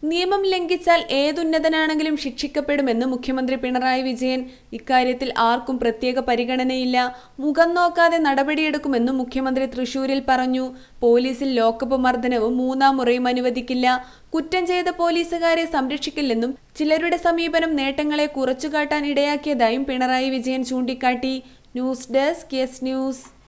നിയമം ലംഘിച്ചാൽ ഏതുന്നതനാണെങ്കിലും ശിക്ഷിക്കപ്പെടുമെന്ന് മുഖ്യമന്ത്രി പിണറായി വിജയൻ. ഇക്കാര്യത്തിൽ ആർക്കും പ്രത്യേക പരിഗണനയില്ല. മുഖം നോക്കാതെ നടപടിയെടുക്കുമെന്നും മുഖ്യമന്ത്രി തൃശൂരിൽ പറഞ്ഞു. പോലീസിൽ ലോക്കപ്പ് മർദ്ദനവും മൂന്നാം മുറയും അനുവദിക്കില്ല. കുറ്റം ചെയ്ത പോലീസുകാരെ സംരക്ഷിക്കില്ലെന്നും ചിലരുടെ സമീപനം നേട്ടങ്ങളെ കുറച്ചുകാട്ടാൻ ഇടയാക്കിയതായും പിണറായി വിജയൻ ചൂണ്ടിക്കാട്ടി. News desk yes news.